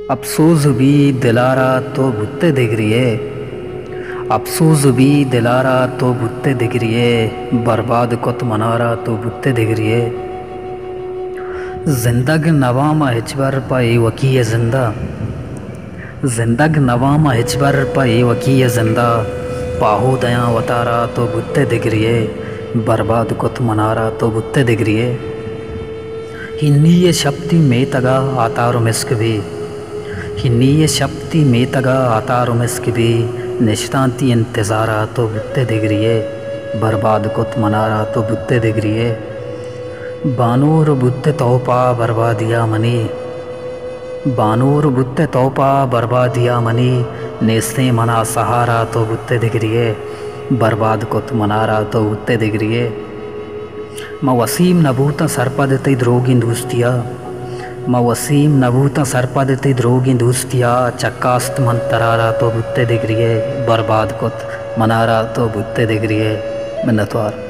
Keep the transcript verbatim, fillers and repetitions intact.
अफसोस भी दिलारा तो भुत्ते दिगरिए, अफसोस भी दिलारा तो भुत्ते दिगरिए, बर्बाद कुत मनारा तो भुत्ते दिगरिए। जिंदग नवामा हिचबर पाई वकी जिंदा, जिंदग नवामा हिचबर पाई वकी जिंदा, पाहू दया वतारा तो भुत्ते दिगरिए, बर्बाद कुत मनारा तो भुत्ते दिगरिए। हिन्नी शक्ति में तगा आतारो मिस्क भी, हिन्नी शक्ति में तगा आतारो मिस्क भी, निश्तांती इंतज़ारा तो भुत्ते दिगरिए, बर्बाद कुत मनारा तो भुत्ते दिगरिए। बानूर बुत्ते तोपा बर्बादिया मनी, बानूर बुत्ते तोपा बर्बादिया मनी, नेस्ते मना सहारा तो भुत्ते दिगरिए, बर्बाद कुत मनारा तो भुत्ते दिगरिए। म वसीम नबूता सरपदते द्रोगी दूस्तिया, म वसीम नबूता सरपदते द्रोगी दूस्तिया, चक्कास्त मन तरारा तो भुत्ते दिगरिए, बर्बाद कुत मनारा तो भुत्ते दिगरिए। मिन्नतवार।